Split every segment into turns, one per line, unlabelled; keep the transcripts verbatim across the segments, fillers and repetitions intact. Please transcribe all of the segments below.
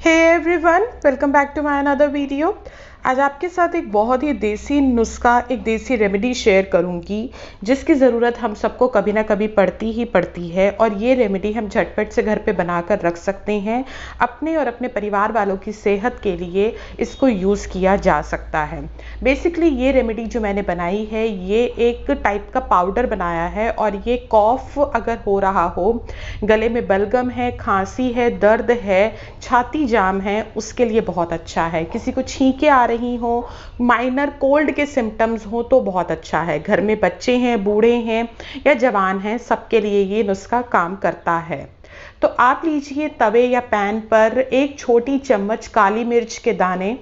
Hey everyone, welcome back to my another video। आज आपके साथ एक बहुत ही देसी नुस्खा, एक देसी रेमेडी शेयर करूंगी जिसकी ज़रूरत हम सबको कभी ना कभी पड़ती ही पड़ती है। और ये रेमेडी हम झटपट से घर पे बनाकर रख सकते हैं। अपने और अपने परिवार वालों की सेहत के लिए इसको यूज़ किया जा सकता है। बेसिकली ये रेमेडी जो मैंने बनाई है, ये एक टाइप का पाउडर बनाया है और ये कॉफ़ अगर हो रहा हो, गले में बलगम है, खांसी है, दर्द है, छाती जाम है, उसके लिए बहुत अच्छा है। किसी को छींके आ रही हो, माइनर कोल्ड के सिम्टम्स हो तो बहुत अच्छा है। घर में बच्चे हैं, बूढ़े हैं या जवान हैं, सबके लिए ये नुस्खा काम करता है। तो आप लीजिए तवे या पैन पर एक छोटी चम्मच काली मिर्च के दाने।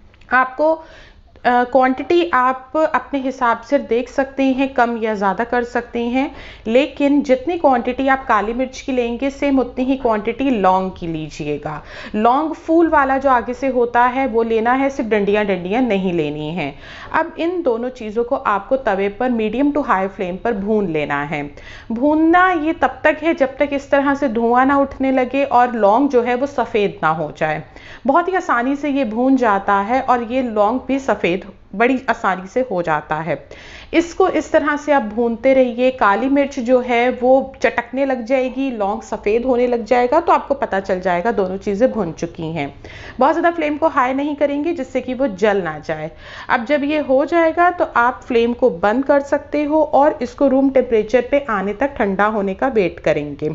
आपको क्वांटिटी uh, आप अपने हिसाब से देख सकते हैं, कम या ज़्यादा कर सकते हैं, लेकिन जितनी क्वांटिटी आप काली मिर्च की लेंगे सेम उतनी ही क्वांटिटी लौंग की लीजिएगा। लौंग फूल वाला जो आगे से होता है वो लेना है, सिर्फ डंडियां डंडियां नहीं लेनी है। अब इन दोनों चीज़ों को आपको तवे पर मीडियम टू हाई फ्लेम पर भून लेना है। भूनना ये तब तक है जब तक इस तरह से धुआं ना उठने लगे और लौंग जो है वो सफ़ेद ना हो जाए। बहुत ही आसानी से ये भून जाता है और ये लौंग भी सफ़ेद बड़ी आसानी से हो जाता है। इसको इस तरह से आप भूनते रहिए। काली मिर्च जो है वो चटकने लग जाएगी, लौंग सफ़ेद होने लग जाएगा, तो आपको पता चल जाएगा दोनों चीज़ें भुन चुकी हैं। बहुत ज़्यादा फ्लेम को हाई नहीं करेंगे जिससे कि वो जल ना जाए। अब जब ये हो जाएगा तो आप फ्लेम को बंद कर सकते हो और इसको रूम टेम्परेचर पे आने तक ठंडा होने का वेट करेंगे।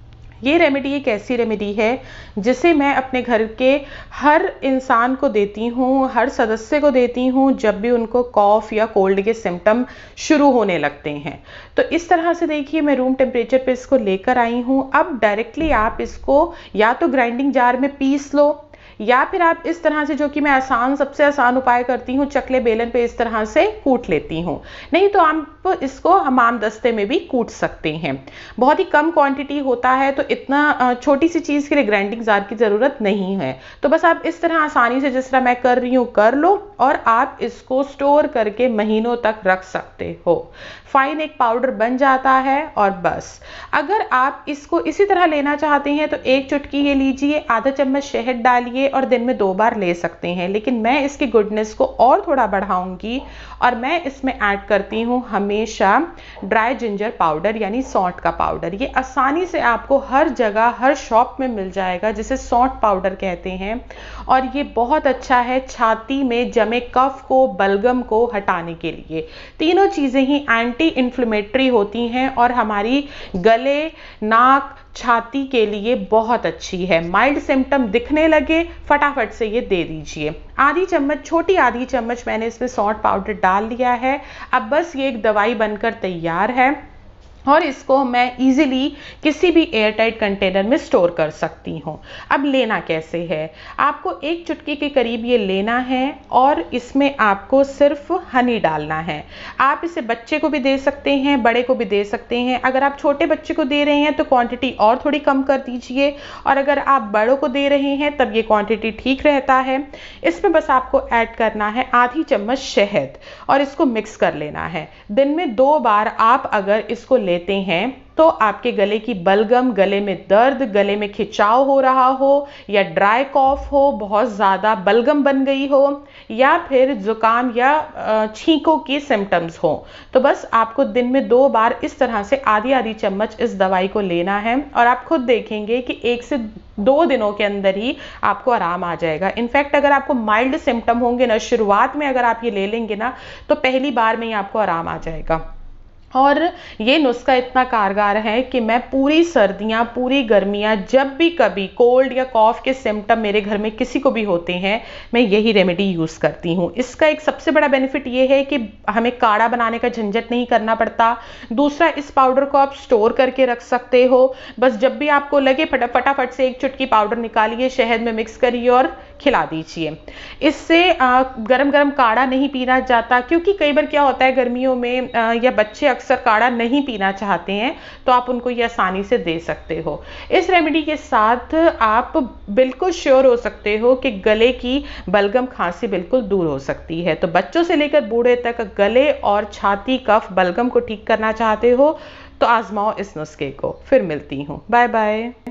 ये रेमेडी एक ऐसी रेमेडी है जिसे मैं अपने घर के हर इंसान को देती हूँ, हर सदस्य को देती हूँ जब भी उनको कॉफ़ या कोल्ड के सिम्टम शुरू होने लगते हैं। तो इस तरह से देखिए मैं रूम टेम्परेचर पे इसको लेकर आई हूँ। अब डायरेक्टली आप इसको या तो ग्राइंडिंग जार में पीस लो या फिर आप इस तरह से, जो कि मैं आसान सबसे आसान उपाय करती हूँ, चकले बेलन पे इस तरह से कूट लेती हूँ। नहीं तो आप इसको हमाम दस्ते में भी कूट सकते हैं। बहुत ही कम क्वांटिटी होता है तो इतना छोटी सी चीज़ के लिए ग्राइंडिंग जार की ज़रूरत नहीं है। तो बस आप इस तरह आसानी से जिस तरह मैं कर रही हूँ कर लो और आप इसको स्टोर करके महीनों तक रख सकते हो। फाइन एक पाउडर बन जाता है। और बस अगर आप इसको इसी तरह लेना चाहते हैं तो एक चुटकी ये लीजिए, आधा चम्मच शहद डालिए और दिन में दो बार ले सकते हैं। लेकिन मैं इसकी गुडनेस को और थोड़ा बढ़ाऊंगी और मैं इसमें ऐड करती हूँ हमेशा ड्राई जिंजर पाउडर यानी सौंठ का पाउडर। ये आसानी से आपको हर जगह हर शॉप में मिल जाएगा, जिसे सौंठ पाउडर कहते हैं। और ये बहुत अच्छा है छाती में जमे कफ को, बलगम को हटाने के लिए। तीनों चीज़ें ही एंटी इन्फ्लेमेटरी होती हैं और हमारी गले, नाक, छाती के लिए बहुत अच्छी है। माइल्ड सिम्टम दिखने लगे फटाफट से ये दे दीजिए। आधी चम्मच, छोटी आधी चम्मच मैंने इसमें सौंठ पाउडर डाल लिया है। अब बस ये एक दवाई बनकर तैयार है और इसको मैं इजीली किसी भी एयरटाइट कंटेनर में स्टोर कर सकती हूँ। अब लेना कैसे है, आपको एक चुटकी के करीब ये लेना है और इसमें आपको सिर्फ हनी डालना है। आप इसे बच्चे को भी दे सकते हैं, बड़े को भी दे सकते हैं। अगर आप छोटे बच्चे को दे रहे हैं तो क्वांटिटी और थोड़ी कम कर दीजिए, और अगर आप बड़ों को दे रहे हैं तब ये क्वांटिटी ठीक रहता है। इसमें बस आपको ऐड करना है आधी चम्मच शहद और इसको मिक्स कर लेना है। दिन में दो बार आप अगर इसको लेते हैं तो आपके गले की बलगम, गले में दर्द, गले में खिंचाव हो रहा हो या ड्राई कॉफ हो, बहुत ज़्यादा बलगम बन गई हो, या फिर जुकाम या छींकों की सिम्टम्स हो, तो बस आपको दिन में दो बार इस तरह से आधी आधी चम्मच इस दवाई को लेना है। और आप खुद देखेंगे कि एक से दो दिनों के अंदर ही आपको आराम आ जाएगा। इनफैक्ट अगर आपको माइल्ड सिम्टम होंगे ना, शुरुआत में अगर आप ये ले लेंगे ना, तो पहली बार में ही आपको आराम आ जाएगा। और ये नुस्खा इतना कारगर है कि मैं पूरी सर्दियाँ, पूरी गर्मियाँ, जब भी कभी कोल्ड या कॉफ के सिम्टम मेरे घर में किसी को भी होते हैं, मैं यही रेमेडी यूज़ करती हूँ। इसका एक सबसे बड़ा बेनिफिट ये है कि हमें काढ़ा बनाने का झंझट नहीं करना पड़ता। दूसरा, इस पाउडर को आप स्टोर करके रख सकते हो। बस जब भी आपको लगे फटा फटाफट से एक चुटकी पाउडर निकालिए, शहद में मिक्स करिए और खिला दीजिए। इससे गरम गरम काढ़ा नहीं पीना जाता, क्योंकि कई बार क्या होता है गर्मियों में आ, या बच्चे अक्सर काढ़ा नहीं पीना चाहते हैं, तो आप उनको ये आसानी से दे सकते हो। इस रेमेडी के साथ आप बिल्कुल श्योर हो सकते हो कि गले की बलगम, खांसी बिल्कुल दूर हो सकती है। तो बच्चों से लेकर बूढ़े तक गले और छाती, कफ, बलगम को ठीक करना चाहते हो तो आजमाओ इस नुस्खे को। फिर मिलती हूँ, बाय बाय।